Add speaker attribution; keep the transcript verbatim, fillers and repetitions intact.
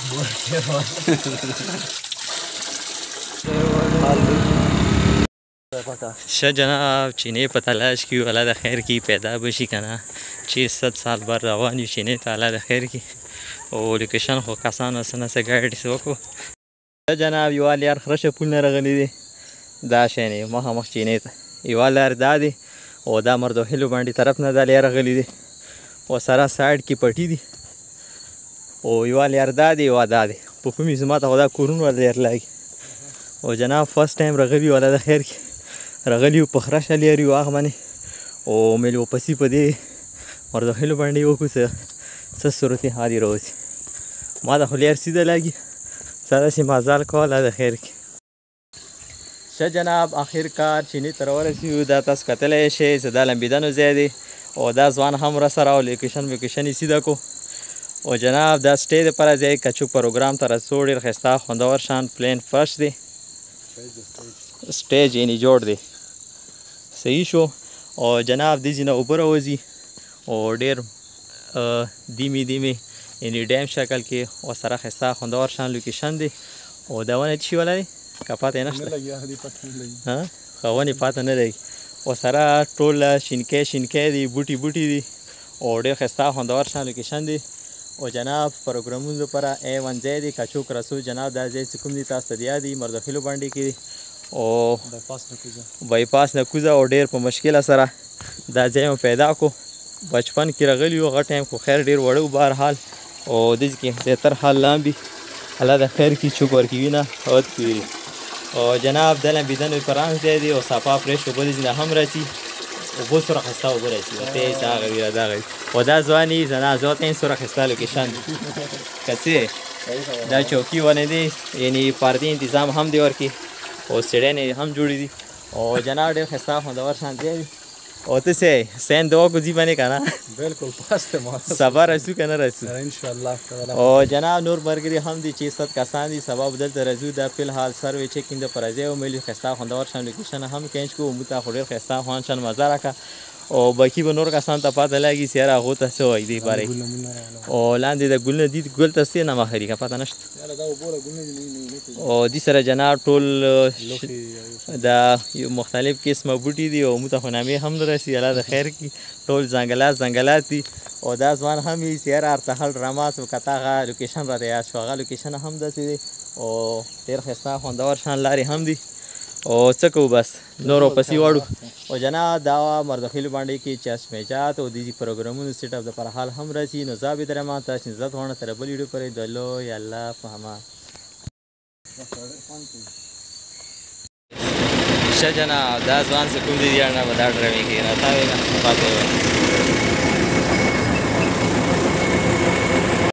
Speaker 1: شه جناب چینې په تلاش کې یو، الله د خیر کې پیدا به شي که نه چې ست سال بر روان یو چینې ته، الله د خیر کې. او لوکیشن خو کسانو څه نه څه ګایډ وکړو. شه جناب یوه لار خره شپول نه راغلی دی، دا شی نه مخامخ چینې ته. یوه لار دا دی او دا مردوهلو باندې طرف نه دا لار راغلی دی او سره سایډ کې پټي دي. او یوه لار دا دی یوه دا دی. په کومې زما ته خو دا کورونه ور لار لاګي. او جناب فرست ټایم راغلي والله د خیر کې راغلي په خره شه لار یو هغه باندې او مې واپسې په دې مردوهلو باندې وکړو څه څه صورت حال یې راوځي. ما د خو لار سیده لاګي څه داسې مزال کوه الله د خیر کې. شه جناب آخر کار چینې ته راورسېدو. دا تاسو کتلی شئ چې دا لمبېدنو ځای دی او دا ځوان هم راسره او لوکیشن ویکیشن یې سیده کړو. او جناب دا سټې دپاره ځای کچو پروګرام ته رسو ډېر ښایسته خوندور شان پلین فرش دی، سټیج یعنې جوړ دی، صحیح شو. او جناب دې ځینه اوبه راوځي او ډېر دیمې دیمې یعنې ډیم شکل کې او سره ښایسته خوندور شان لوکیشن دی. او دا ونه څه شي والا دی که پاته یې نشته ښه ونې پاته نه لګي. او سره ټول شینکی شینکی دی، بوټي بوټي دي او ډېر ښایسته خوندور شان لوکیشن دی. او جناب پروګرامونو لپاره ای ون ځای دی کچوک رسو. جناب دا ځای چې کوم دی تاسو ته د یاد دي مردوخیلو باندې کې دی او بایپاس نکوزه او ډېر په مشکله سره دا ځای مو پیدا کو. بچپن کې راغلی وو هغه ټایم خو خیر ډېر وړه و بهرحال. او داسې کې زیاتر حال لامبي الله د خیر کې چوک ورکوي نه ود کوي. او جناب د لمبېدنو پرانس ځای دی او صفا فرېش اوبه دې نه هم راځي، اوبه سره ښایسته اوبه راځي تیز هغه وي دغه وي. او دا ځوان یې زنا زه ورته یم سره ښایسته لوکیشن که څه دا چوکي ونه دی یعنې پردې انتظام هم دی ورکې او سیډیانې هم جوړې دي. او جناب ډېر ښایسته خوندور شان ځای وي. او ته څه سین دوا کو ځي باندې که نه
Speaker 2: بالکل پاس ته ما
Speaker 1: سبا رسو که نه رسو
Speaker 2: انشاءالله.
Speaker 1: او جناب نور ملګري هم دي چې ست کسان دي سبا به دلته راځو. دا فلحال سروې چیکینګ دپاره ځای ومیلي ښایسته خوندور شان لوکیشن هم کینچ کړو. موږ ته خو ډېر ښایسته خوند شان مزه راکړه. او باقي به نور کسان ته پاته لګي چې یاره هغو ته څه وایي دې باره او لاندې د ګلونه دي ګل ته څه نه مخري که پته نشته. او دې سره جناب ټول د مختلف قسمه بوټي دي او موږ ته خو نامې هم نه رسي الله د خیر کړي. ټول ځنګلات ځنګلات دي. او دا ځوان هم یې چې یاره ارتحل رماس وکته هغه لوکیشن راته یاد شو. هغه لوکیشن هم داسې دی او ډېر ښایسته خوندور شان لارې هم دي. او څه کوو بس نور ورپسې واړو. او جناب دا مردوخیلو باندې کې چشمجات او دې پروګرامونو سیټ اپ دپاره حال هم راځي. نو زه عبدالرحمن تاسو عزت غواړم تر بل ویډیو پورې د لوی الله په امان. شه جناب دا ځوان چې کوم دي یاره نه به دا ډرایوینګ کوي راته وایي نه پاتې وایي